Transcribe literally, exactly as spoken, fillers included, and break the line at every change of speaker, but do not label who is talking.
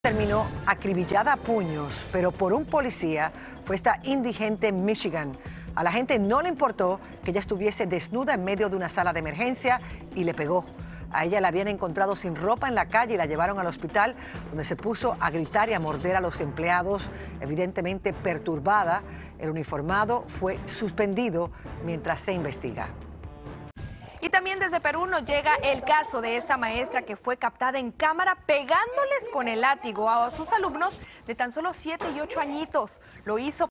terminó acribillada a puños, pero por un policía, fue esta indigente en Michigan. A la gente no le importó que ella estuviese desnuda en medio de una sala de emergencia y le pegó. A ella la habían encontrado sin ropa en la calle y la llevaron al hospital, donde se puso a gritar y a morder a los empleados, evidentemente perturbada. El uniformado fue suspendido mientras se investiga.
Y también desde Perú nos llega el caso de esta maestra que fue captada en cámara pegándoles con el látigo a sus alumnos de tan solo siete y ocho añitos. Lo hizo